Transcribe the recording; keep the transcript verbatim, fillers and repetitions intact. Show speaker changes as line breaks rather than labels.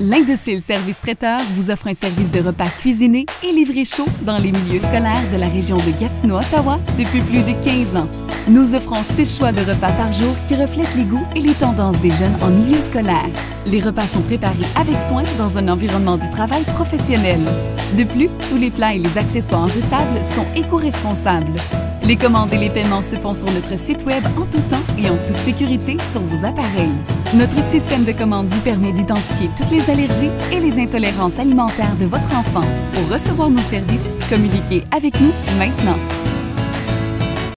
L'Indocile Service Traiteur vous offre un service de repas cuisinés et livrés chaud dans les milieux scolaires de la région de Gatineau-Ottawa depuis plus de quinze ans. Nous offrons six choix de repas par jour qui reflètent les goûts et les tendances des jeunes en milieu scolaire. Les repas sont préparés avec soin dans un environnement de travail professionnel. De plus, tous les plats et les accessoires jetables sont éco-responsables. Les commandes et les paiements se font sur notre site Web en tout temps et en toute sécurité sur vos appareils. Notre système de commande vous permet d'identifier toutes les allergies et les intolérances alimentaires de votre enfant. Pour recevoir nos services, communiquez avec nous maintenant.